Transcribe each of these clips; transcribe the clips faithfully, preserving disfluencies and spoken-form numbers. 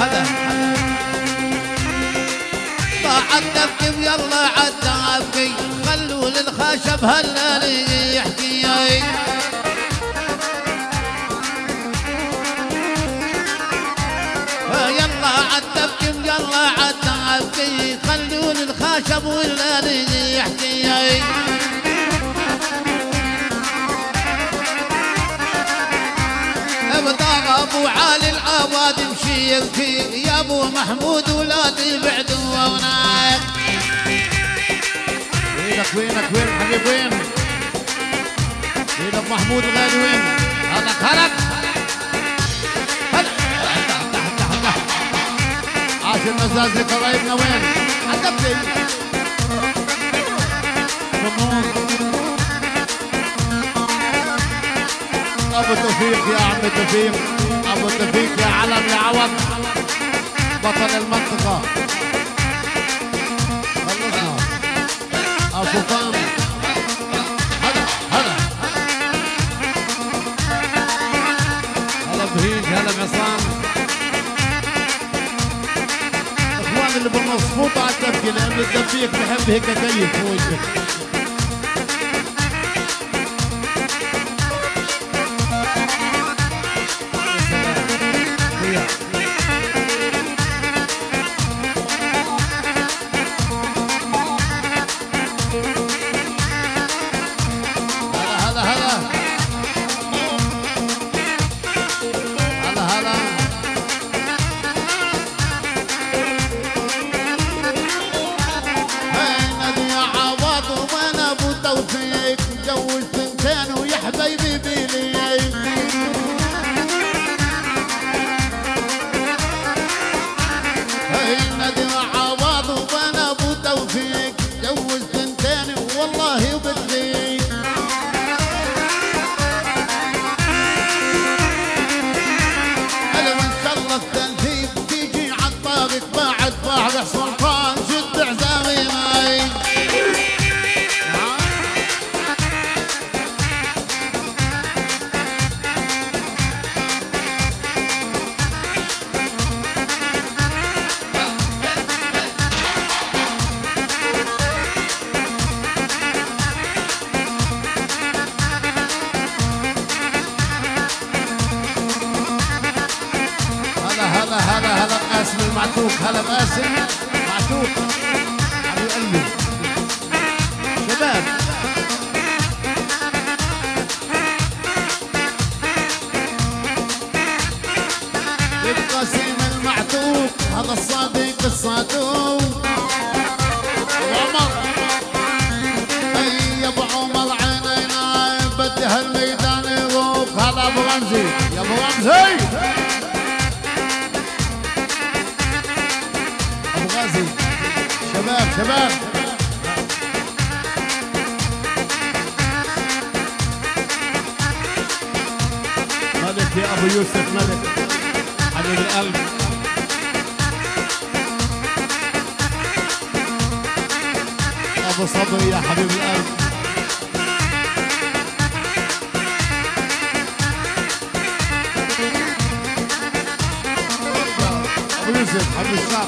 هلا طاعت تبكي ويلا عدى ابكي خلوا للخشب هلا يحكي يلا عد تبكي ويلا عد ابكي خلوا للخشب ولا يحكي ابطاغ ابو علي العواد مشي يبكي يا ابو محمود ولادي بعدوا هناك وينك وينك وين حبيب وين وين ابو محمود الغالي وين هلك هلك عاشر المزازي قرايبنا وين عدبتي جمهور ابو توفيق يا عم توفيق ابو توفيق يا علم يا عوض بطل المنطقة خلصنا ابو فام هلا هلا هلا بهيج هلا بعصام اخوان اللي بالنص فوتوا على الدبكة لان الدبيك بحب هيك كيف في وجهك معتوق هلا باسم معتوق حبيب قلبي شباب القاسم المعتوق هذا الصادق الصادوق وعمر اي يا ابو عمر عينينا بدي هالميدان يروق هلا ابو رمزي يا ابو رمزي شباب شباب ملك يا ابو يوسف ملك حبيب القلب ابو صبري يا حبيب القلب ابو يوسف حبيب الشعب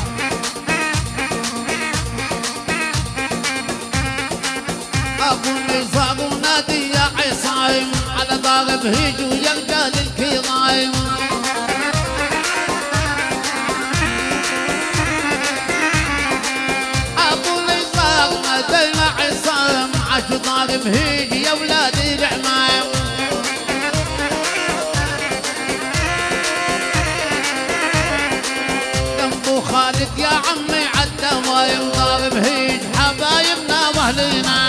ابو النظام ونادي يا عصايم على ضارب هيج ويلقى للكرايم ابو النظام ونادي يا عصايم عش ضارب هيج يا ولادي العمايم جنبو خالد يا عمي عالدوايم ضارب هيج حبايبنا واهلنا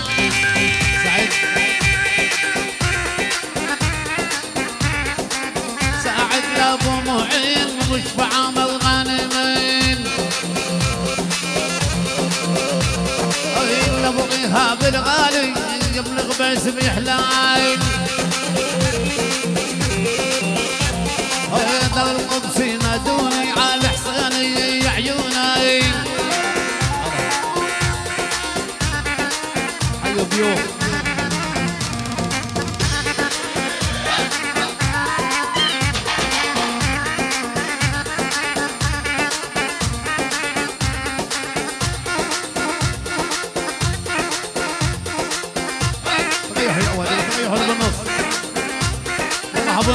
ابو معين مشفع عمل غانمين ابو ايهاب الغالي يبلغ باسم يحلاين هذا القدسي نادوني على حسيني يا عيوني حيو بيوم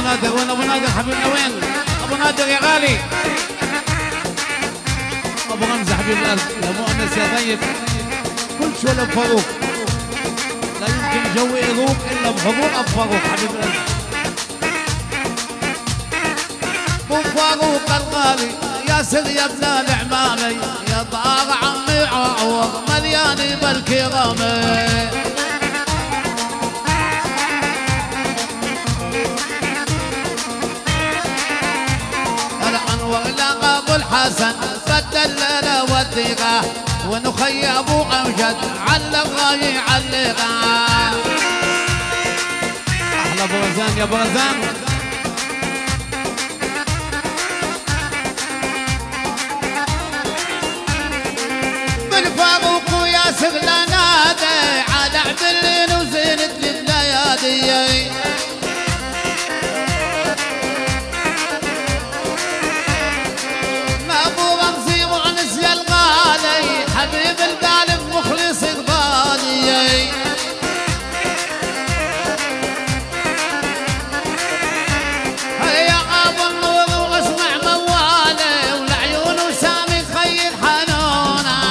نادر. وين ابو نادر حبيبنا؟ وين ابو نادر يا غالي؟ ابو غمزه حبيب القلب يا مؤنس يا طيب. كل شلب فاروق لا يمكن جو يروق الا بحضور ابو فاروق حبيب القلب. ابو فاروق الغالي ياسر يا ابن العمامي يا طاغ عمي عوض ملياني بالكرامي. الانور لقى ابو الحسن بدل له وديقه ونخي ابو امجد علق غاي علقه. احلى برزان يا برزان. فاروق وياسر لنادي على عبلين وزينت للبليادي. ما ابو رمزي مؤنس يا الغالي حبيب البالغ مخلص قبالي. هيا ابو النور واسمع موالي والعيون وسامي خير حنونه.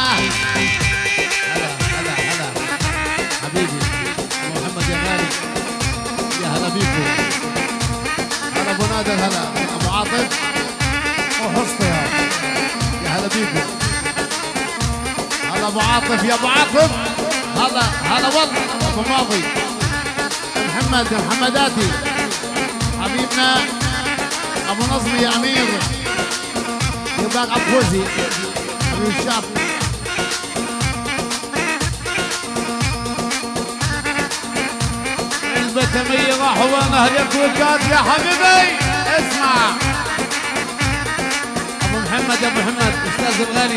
ابو نادر هلا ابو عاطف وحصتي يا هلا بيكم. هلا ابو عاطف يا ابو عاطف. هلا هلا والله ابو ماضي محمد محمداتي حبيبنا ابو نظمي يا امير يبقى عفوزي حبيب الشعب. البتمية راحوا وين اهلك وكات يا حبيبي. اسمع ابو محمد يا ابو محمد استاذ الغالي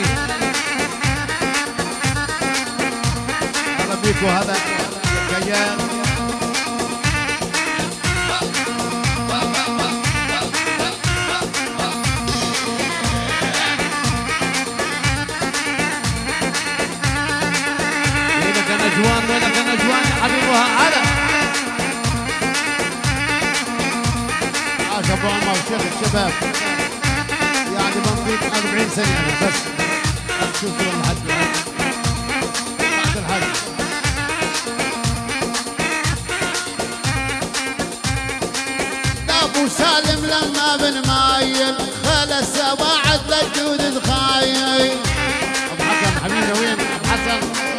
هلا بيكو. هذا جيان وينك يا نجوان وينك يا نجوان يا حبيبها. هلا ابو عمر شيخ الشباب يعني منطيق أربعين سنه يعني بس تشوفوا الحد بعد الحد. ابو سالم لما بن مايل خلص وعد للجود الخايل. ابو حسن حبيبنا وين ابو حسن؟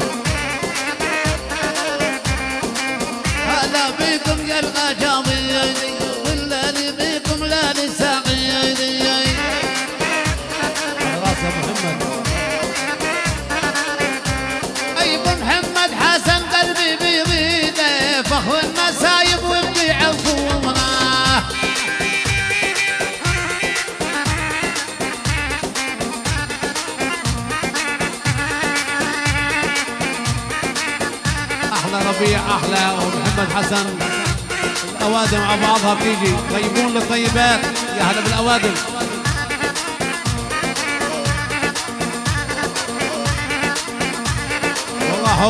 هلا بيكم يا الغجامي والليل بيكم ليالي سعيدي. خلاص يا محمد. اي ابو محمد حسن قلبي بيريده فخر المسايب وابدي عفونا. احلى ربيع احلى ومحمد حسن. الأوادم على بعضها بتيجي طيبون للطيبات يا هلا بالأوادم. وراحوا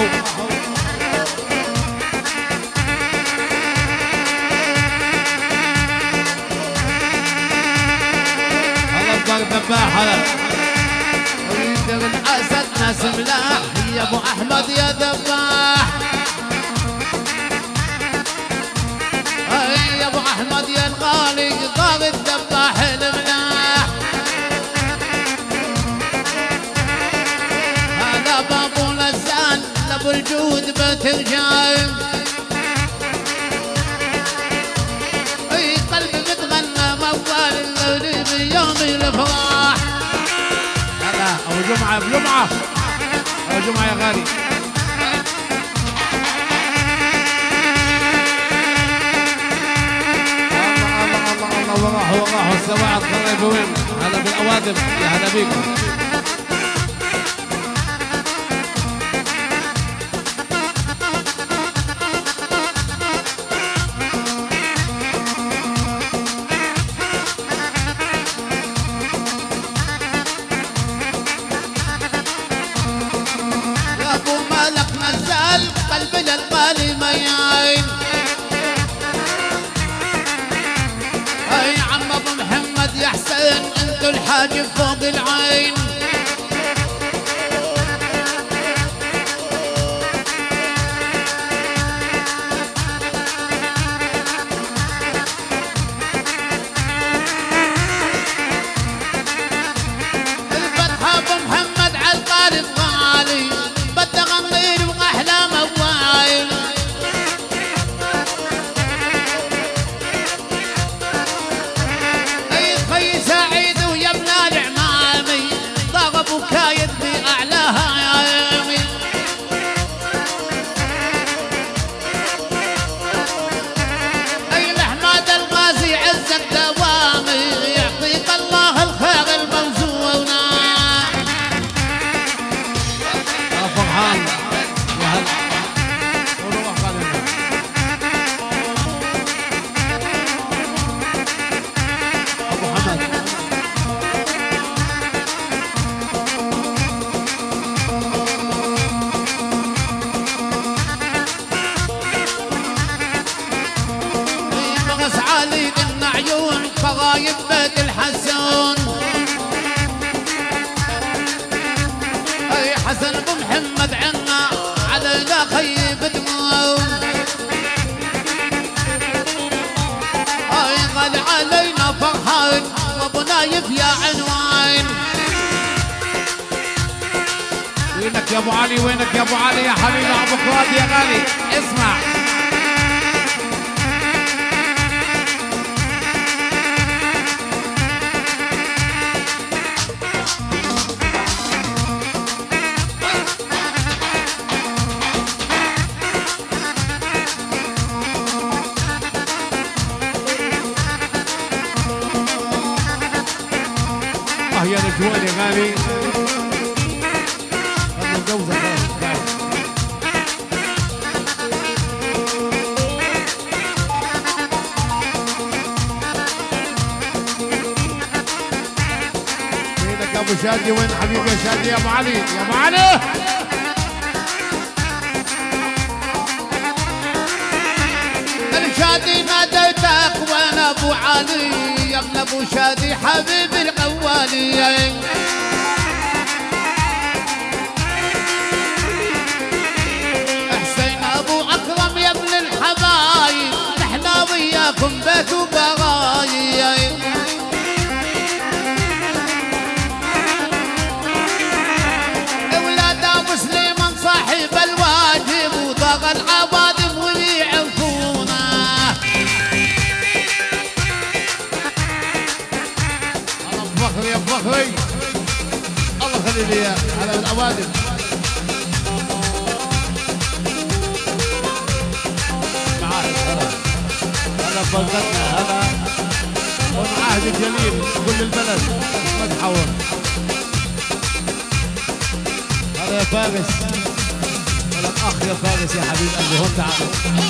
هلا الضرب دباح. هلا ويندر الأسد ناس ملاح يا أبو أحمد يا دباح. يا ابو احمد يا الغالي طاغ الدباح الملاح. هذا بابو لسان لابو الجود بترجع. اي قلبي متغنى موال الليل بيوم الافراح. هلا ابو جمعه ابو جمعه ابو جمعه يا غالي. وراحوا وراحوا السواعد قريبوين. هلا بالاوادم يا هلا بيكم. يا ابو مالك نزل قلبي للغالي مياين. ابو محمد يا حسين انتو الحاجب فوق العين. الفتحة ابو محمد عالقالب غالي بدي اغني له احلى موايل. اي خي سعيد ويا ابن العمامي ضاغ ابو كايد باعلاها يا يمي. اي لحماد الغازي عز الدوامي يعطيك الله الخير الموزون. يا فرحان يا هلا قولوا خالد ابو حمد. بغس علي قلنا عيون فغايب بيت الحسون. اي حسن ابو محمد عنا علينا خيب دموع. اي قال علينا فرحان وابو نايف يا عنوان. وينك يا ابو علي وينك يا ابو علي يا حبيبي ابو فؤاد يا غالي اسمع. اه يا نجوان يا غالي انا متجوزه خلاص. وينك يا ابو شادي وين حبيبي يا شادي يا ابو علي يا ابو علي. الشادي ناديتك وين ابو علي يا ابن ابو شادي حبيبي القوالي. حسين ابو اكرم يا ابن الحبايب نحنا وياكم بيت وبرايب. اولاد ابو سليمان صاحب الواجب وطاق العوادم ويعرفونا. الله بفخري يا بفخري الله خلي لي اياه على العوادم. معاك هلا هلا بلدتنا هلا والعهد الجليل كل البلد متحور. هلا يا فارس هلا الاخ يا فارس يا حبيب قلبي هون تعال.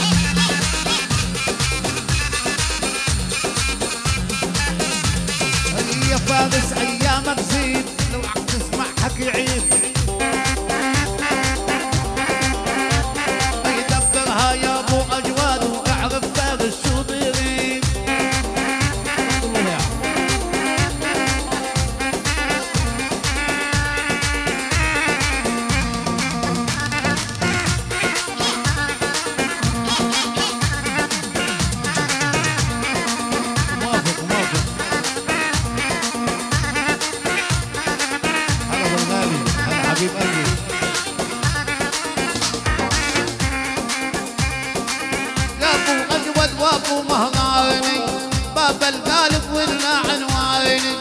يا فارس ايامك زيد لو عم تسمع حكي عيد. يدبرها يا ابو اجواد واعرف فارس شو بيريد. موافق موافق. هلا بالغالي هلا حبيب قلبي. يا ابو اجود وابو مهراني باب القالب ولنا عنواني.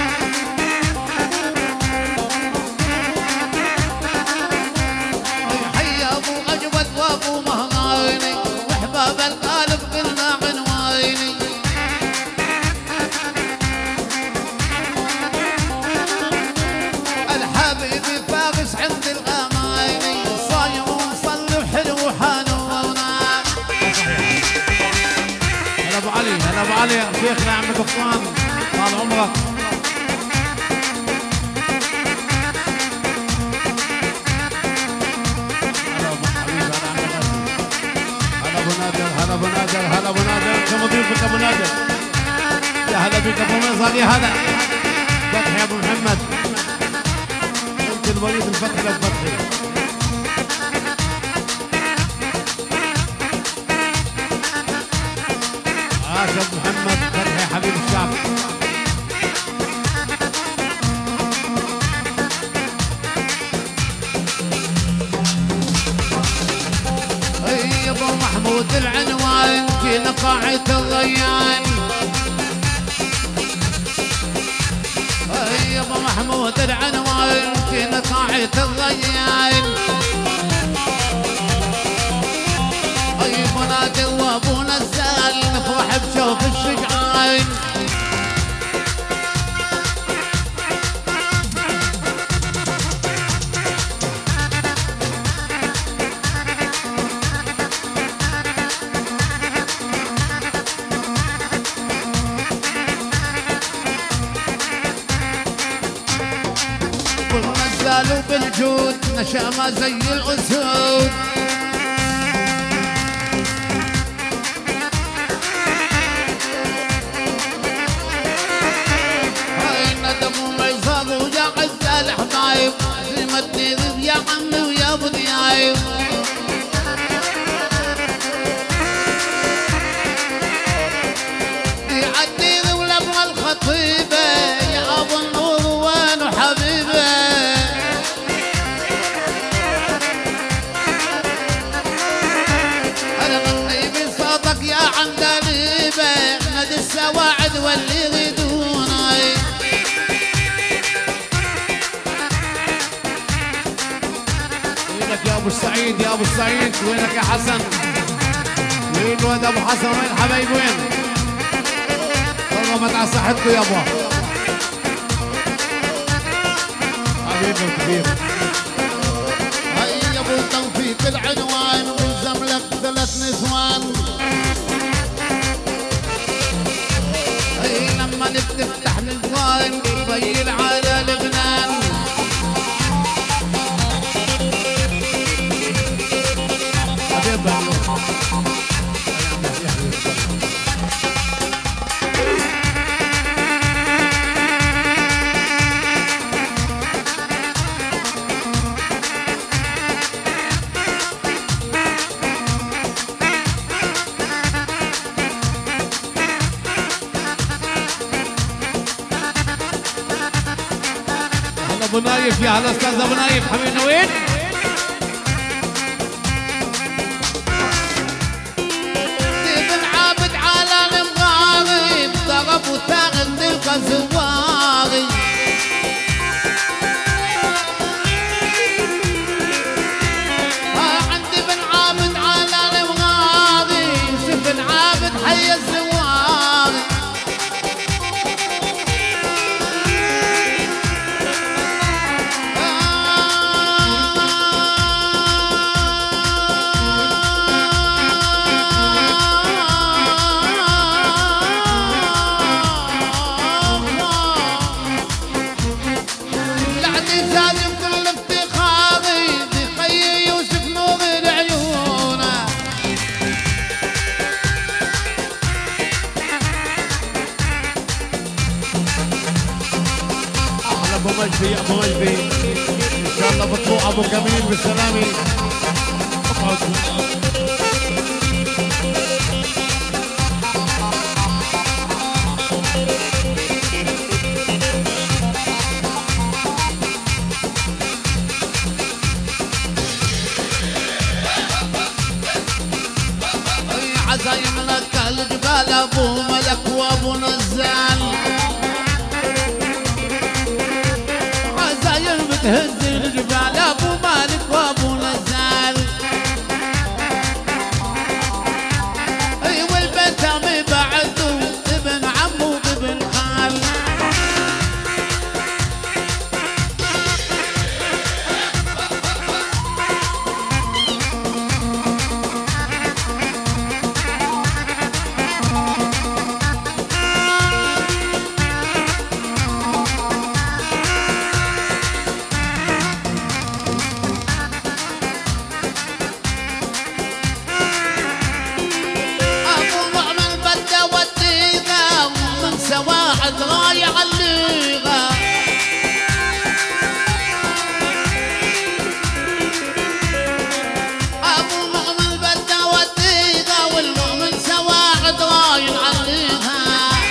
حي ابو اجود وابو مهراني واحباب القالب قلنا عنواني. الحبيبي فارس عند الاماني صايم ومصلي وحلو وحنونا. هلا ابو علي هلا ابو علي شيخنا عم قفطان طال عمرك. هلا ابو حبيبي هلا ابو نادر هلا ابو نادر هلا ابو نادر كم ضيفك ابو نادر. يا هلا بك ابو ميصل يا هلا فتحي يا ابو محمد انت الوليد الفتحي للفتحي عاش ابو محمد فتحي حبيب الشعب اي ابو محمود العنوان في نقاعة الريان اي ابو محمود العنوان في نقاعة الريان اي بنادي وابو نزال نفرح بشوف الشجعان والنزال بالجود نشأ ما زي الأسود هاي ندم وميصاب ويا غزال حبايب زمتني ذب يا عمي ويا ابو ذيايب يعدي ذي ولابغى الخطيبة يا ابو النور وين حبيبه انا من طيب صوتك يا عندليبه نادي السواعد واللي يريدوني وينك يا ابو السعيد يا ابو السعيد وينك يا حسن وين الواد ابو حسن وين حبايب وين والله ما تعصى صحتكم يابا حبيبي الكبير هاي يا ابو توفيق العنوان والزم لك ثلاث نسوان هاي لما نفتح الجوان بين على لبنان حبيبي ابو نايف يا هلا استاذ ابو نايف حبيبنا وين؟ سيف العابد على المغارب ضرب وتاخذ تلقى زواري عندي بن عابد على المغارب سيف العابد حي الزواري ابو مجدي ابو مجدي ان شاء الله بطلوع ابو كميل بالسلامه عزايم لك الجبال ابو ملك وابو نزال عزايم بتهز الجبال ابو مالك وابو نزال اي والبتامي بعدو ابن عمو وابن خال سواعد غاية عليها ابو مؤمن بدا وديها والمؤمن سواعد غاية عليها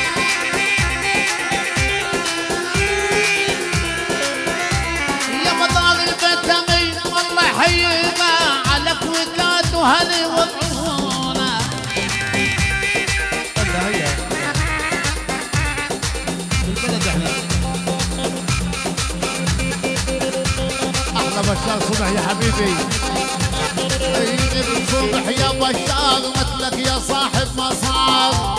يا مطال البيت امين والله يحييها على كويكات وهلي وطعونه هي بالبلد احنا احلى بشار صبح يا حبيبي اي ابن صبح يا بشار مثلك يا صاحب مصاب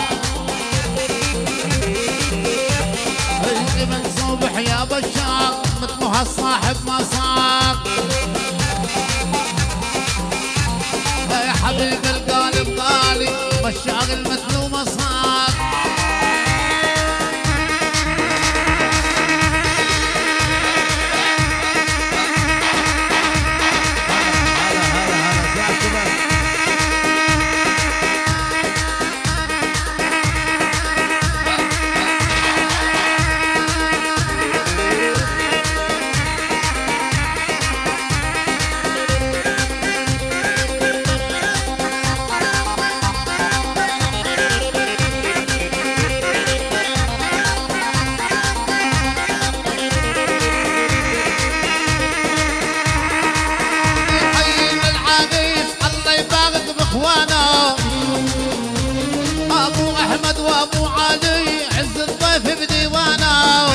اي ابن صبح يا بشار مثله هالصاحب مصاب يا حبيب القالب غالي بشار المثل مصاب ابو احمد وابو علي عز الضيف بديوانه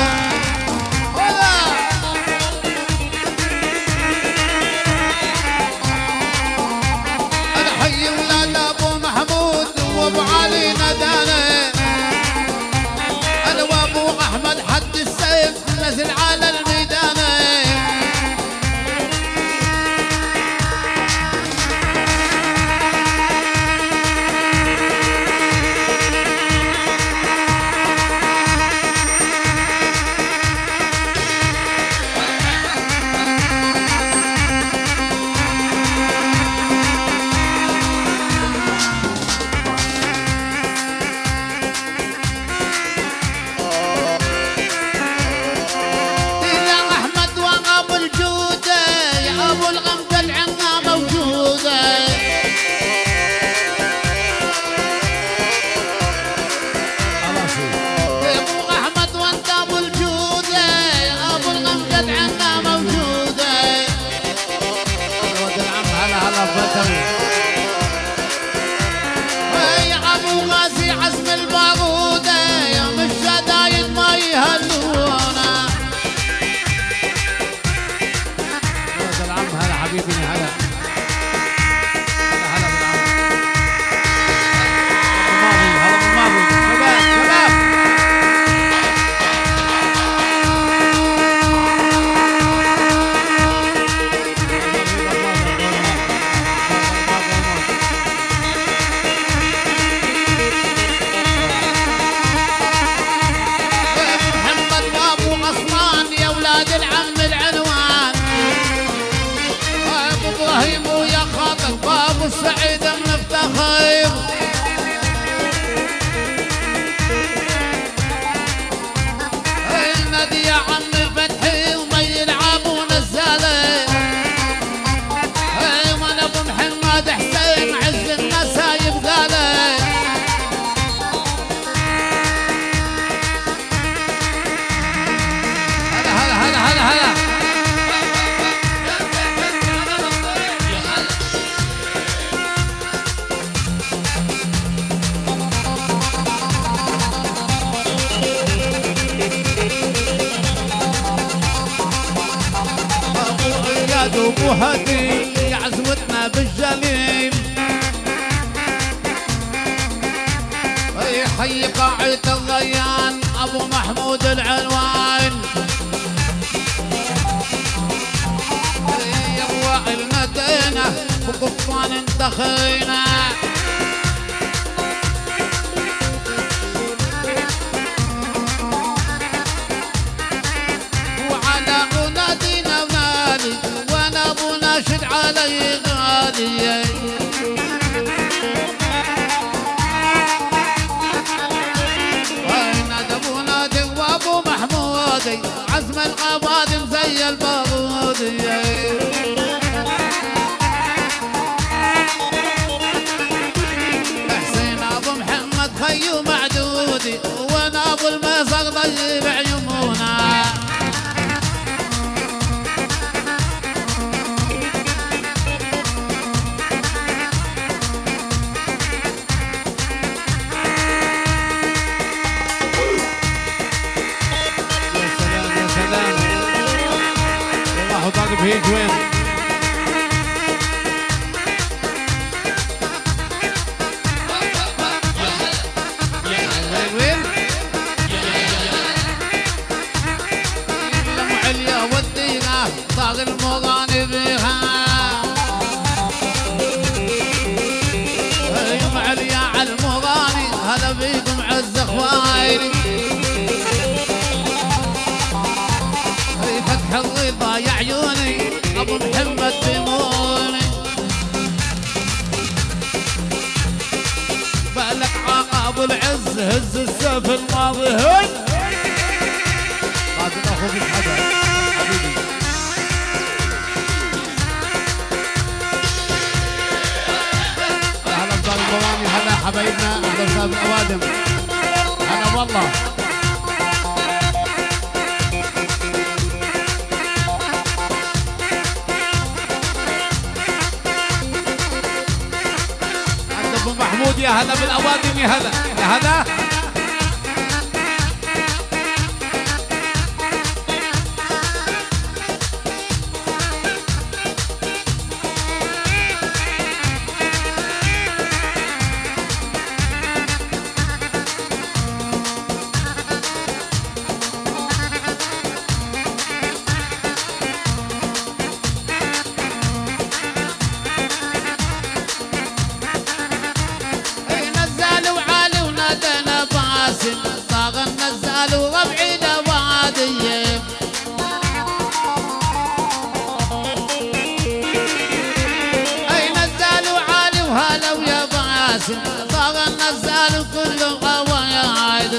الحي ولاد ابو محمود وابو علي ندانه انا وابو احمد حد السيف نزل على الميدان يا ابو غازي عزم البارودة يا مش شدايد ما يهلونا يا العم هلا حبيبي هلا هلا هلا بالعم هلا بالماضي شباب شباب السعيد المفتخر النادي يا عمي فتحي وما يلعبوا نزاله وانا ابو محمد حسين عز النسايب غاله هلا هلا هلا هلا هلا ابو هدي يا عزوتنا بالجليل يحيي قاعد الغيان ابو محمود العنوان يا وائل ندينا وقفان انتخينا وعلى منادينا ونادي وانا ابو ناشد علي غالي وين ابو نادي واسم القبادم زي البارودية حسين ابو محمد خيو معدودي وانا ابو الميسر طيب عيومنا طالب هيك وين وين لم عليا ودينا طاق المغاني بها يوم عليا على المغاني هلا بيكم عز اخواني فتح الرضا يا عيوني ابو محمد بيموني بالك عاق ابو العز هز السيف الماضي هز قادر اخوك الحدا حبيبي اهلا بصار البواني هلا حبايبنا اهلا بصار الاوادم هلا والله محمود يا هلا بالاوادم يا هلا يا هلا طاغ النزال وربعي لواديه اي نزال وعالي وهلا ويا باسم طاغ النزال كله قوايد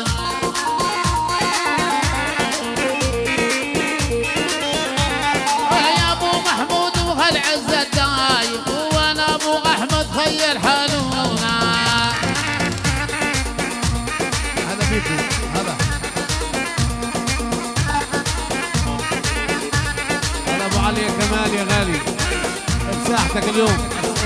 يا ابو محمود وهالعزه دايم وانا ابو احمد خيل حالونا هذا هلا ابو علي كمال يا غالي بساحتك اليوم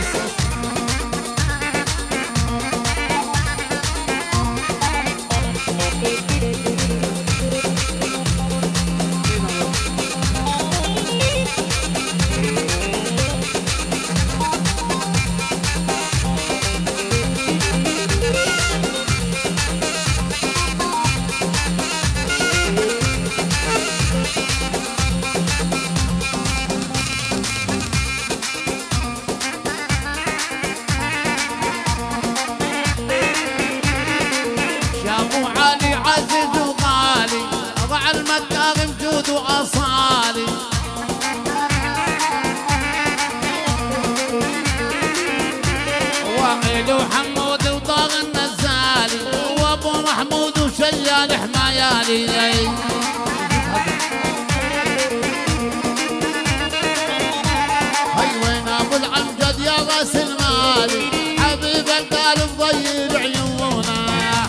عزيز وغالي ضع المكارم جود واصالي وقيل وحمود وطاغ النزالي وابو محمود وشيال حمايالي هي وين ابو العمجد يا راس المالي حبيب القلب ضيب عيونا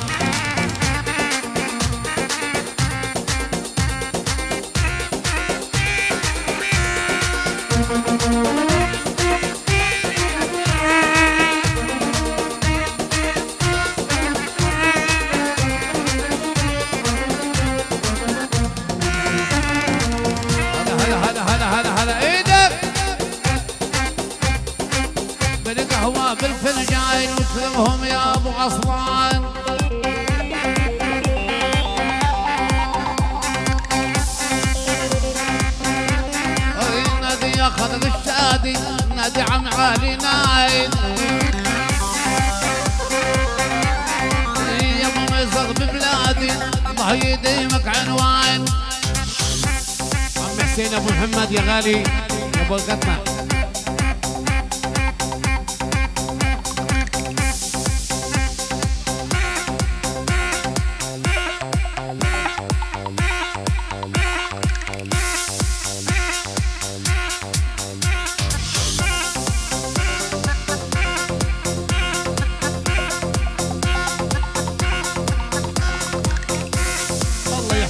هلا هلا هلا هلا هلا ايدك بالقهوة بالفنجان وكرمهم يا ابو عصلان نادي يا خلق الشادي نادي عم علي نايد يا ابو ميسر ببلادي الله يديمك عنوان عم حسين ابو محمد يا غالي يا ابو القتمه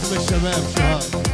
اسم الشباب شهاب.